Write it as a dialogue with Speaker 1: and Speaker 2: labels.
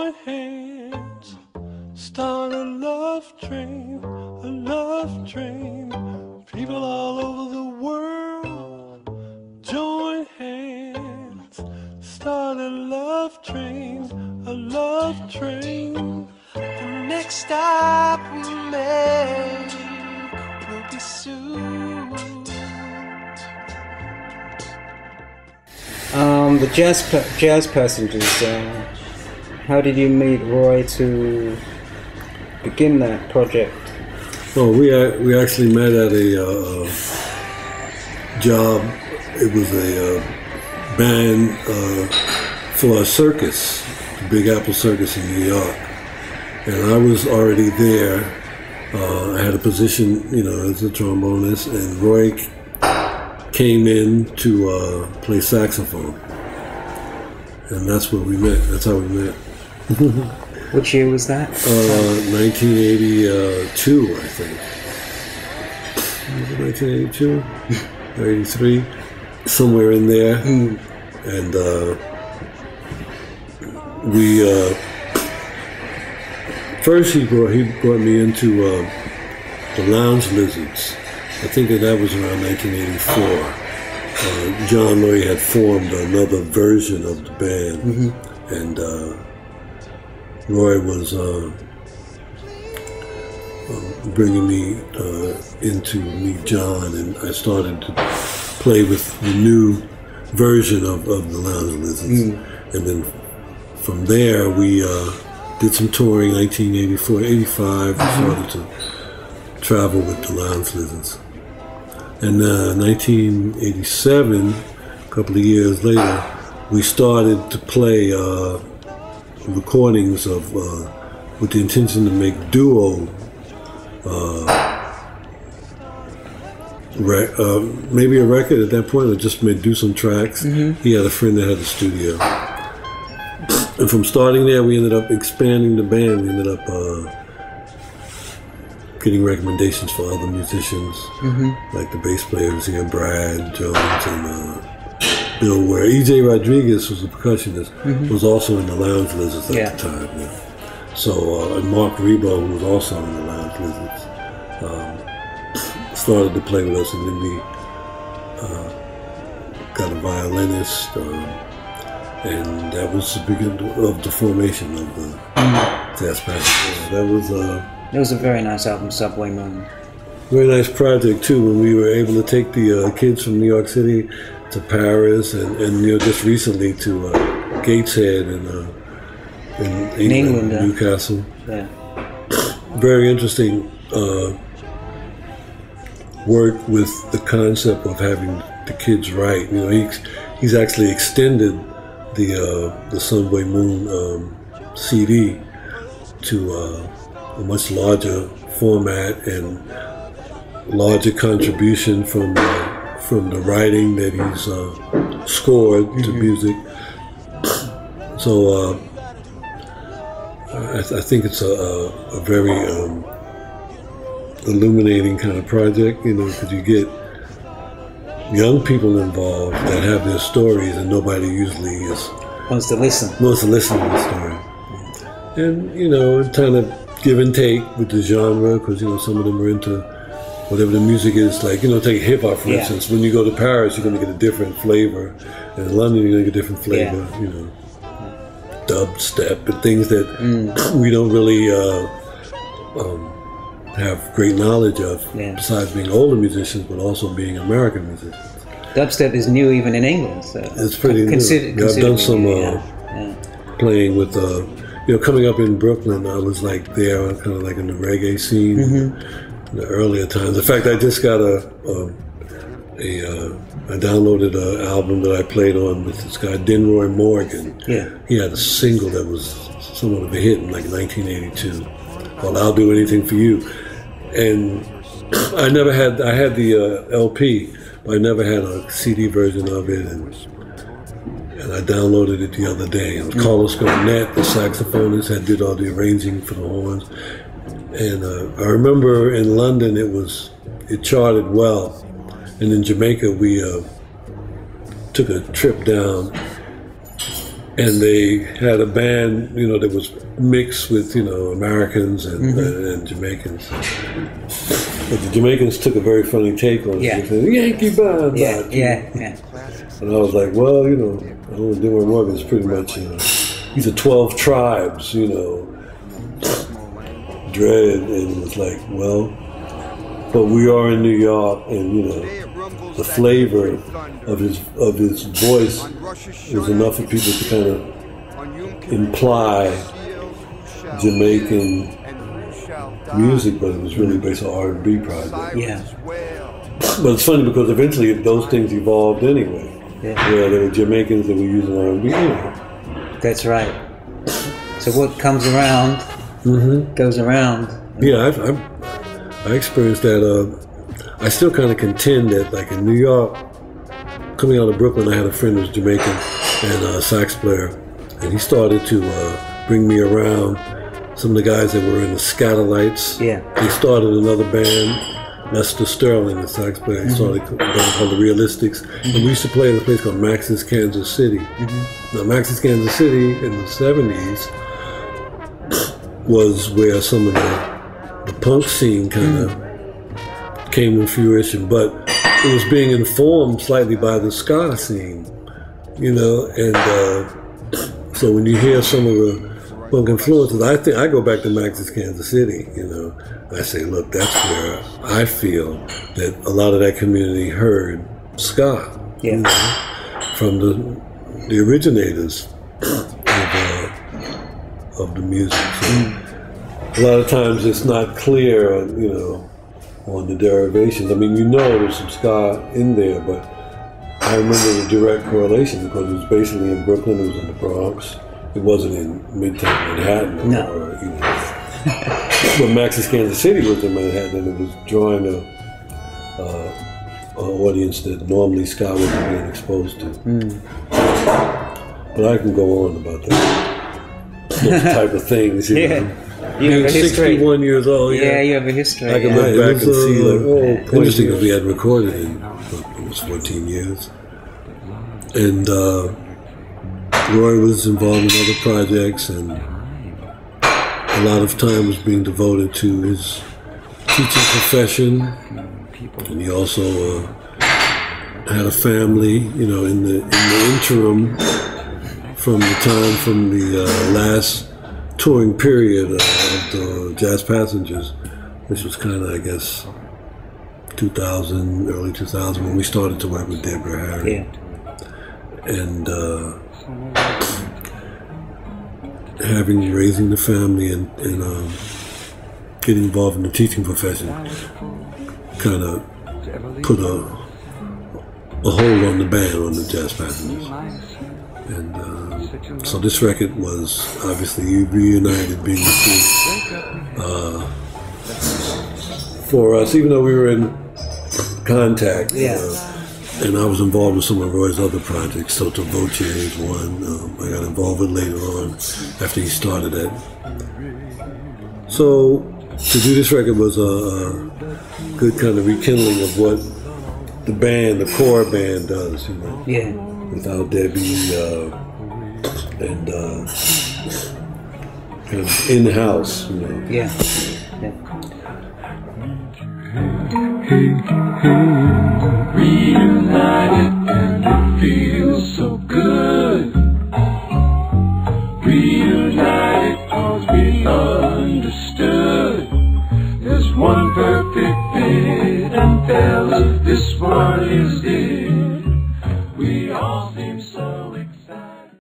Speaker 1: Join hands, start a love train, a love train. People all over the world, join hands, start a love train, a love train. The next stop we make will be soon.
Speaker 2: The Jazz Passengers. How did you meet Roy to begin that project?
Speaker 3: Well, we actually met at a job. It was a band for a circus, the Big Apple Circus in New York, and I was already there. I had a position, as a trombonist, and Roy came in to play saxophone, and that's where we met. That's how we met.
Speaker 2: Which year was that?
Speaker 3: 1982, I think. Was it 1982 or 83? Somewhere in there. And we first he brought me into the Lounge Lizards. I think that was around 1984. John Loy had formed another version of the band, and Roy was bringing me in to meet John, and I started to play with the new version of the Lounge Lizards. And then from there we did some touring. 1984, 85, we started to travel with the Lounge Lizards. And 1987, a couple of years later, we started to play recordings of with the intention to make duo maybe a record at that point, or just do some tracks. He had a friend that had a studio, and from starting there we ended up expanding the band. We ended up getting recommendations for other musicians, like the bass players here, Brad Jones and Bill Ware. E.J. Rodriguez was a percussionist, was also in the Lounge Lizards at the time. Yeah. So, and Mark Rebo, who was also in the Lounge Lizards, started to play with us, and then we got a violinist, and that was the beginning of the formation of the Jazz Passengers.
Speaker 2: It was a very nice album, Subway Moon.
Speaker 3: Very nice project too, when we were able to take the kids from New York City to Paris, and just recently to Gateshead in England, Newcastle.
Speaker 2: Yeah.
Speaker 3: Very interesting work with the concept of having the kids write. He's actually extended the Subway Moon CD to a much larger format and larger contribution from the writing that he's scored to music. So I think it's a very illuminating kind of project, because you get young people involved that have their stories, and nobody usually
Speaker 2: wants to listen
Speaker 3: to the story. And kind of give and take with the genre, because some of them are into whatever the music is. Like take hip hop for instance. When you go to Paris, you're going to get a different flavor, and in London you're going to get a different flavor. Dubstep and things that we don't really have great knowledge of. Besides being older musicians, but also being American musicians.
Speaker 2: Dubstep is new even in England, so
Speaker 3: it's pretty new. I've done some playing with. Coming up in Brooklyn, I was like there, kind of like in the reggae scene in the earlier times. In fact, I just got I downloaded an album that I played on with this guy, Denroy Morgan. He had a single that was somewhat of a hit in like 1982 called "I'll Do Anything for You," and I had the LP, but I never had a CD version of it, and I downloaded it the other day. It was Carlos Garnett, the saxophonist, did all the arranging for the horns. And I remember in London it charted well. And in Jamaica we took a trip down, and they had a band, you know, that was mixed with, you know, Americans and Jamaicans. But the Jamaicans took a very funny take on it. They said, Yankee band. And I was like, well, you know, Denroy Morgan is pretty much, you know, he's a 12 tribes, you know, dread, and it was like, well, but we are in New York, and you know, the flavor of his voice was enough for people to kind of imply Jamaican music, but it was really based on R&B project.
Speaker 2: Yeah.
Speaker 3: But it's funny because eventually those things evolved anyway. Yeah. Where there were Jamaicans that were using R&B anyway.
Speaker 2: That's right. So what comes around goes around.
Speaker 3: Yeah, I experienced that. I still kind of contend that, like in New York, coming out of Brooklyn, I had a friend who was Jamaican and a sax player, and he started to bring me around some of the guys that were in the Scatolites.
Speaker 2: Yeah.
Speaker 3: He started another band, Lester Sterling, the sax player. He started a band called the Realistics, and we used to play in a place called Max's Kansas City. Now, Max's Kansas City in the 70s was where some of the punk scene kind of came to fruition, but it was being informed slightly by the ska scene, you know, and so when you hear some of the punk influences, I think I go back to Max's Kansas City, you know. I say, look, that's where I feel that a lot of that community heard ska, you know, from the originators of the music. So a lot of times it's not clear, you know, on the derivations. I mean, you know there's some ska in there, but I remember the direct correlation because it was basically in Brooklyn, it was in the Bronx. It wasn't in Midtown Manhattan or, you know. When Max's Kansas City was in Manhattan, it was drawing an audience that normally ska wasn't being exposed to. But I can go on about that. Those type of things, you know.
Speaker 2: You have a history.
Speaker 3: 61 years old.
Speaker 2: Yeah, you have a history.
Speaker 3: I can look back and see, like, interesting because we had recorded in, it was 14 years. And Roy was involved in other projects, and a lot of time was being devoted to his teaching profession. And he also had a family, you know, in the interim from the last touring period of the Jazz Passengers, which was kind of, I guess, 2000, early 2000, when we started to work with Deborah Harry. And raising the family and getting involved in the teaching profession kind of put a hold on the band, on the Jazz Passengers. And so this record was obviously reunited, being for us, even though we were in contact. And I was involved with some of Roy's other projects. Sotto Voce is one. I got involved with later on after he started it. So to do this record was a good kind of rekindling of what the band, the core band, does, you know. Without Debbie and kind of in-house, you know.
Speaker 4: Reunited and it feels so good. Reunited cause we understood. There's one perfect fit, and fellas, this one is it.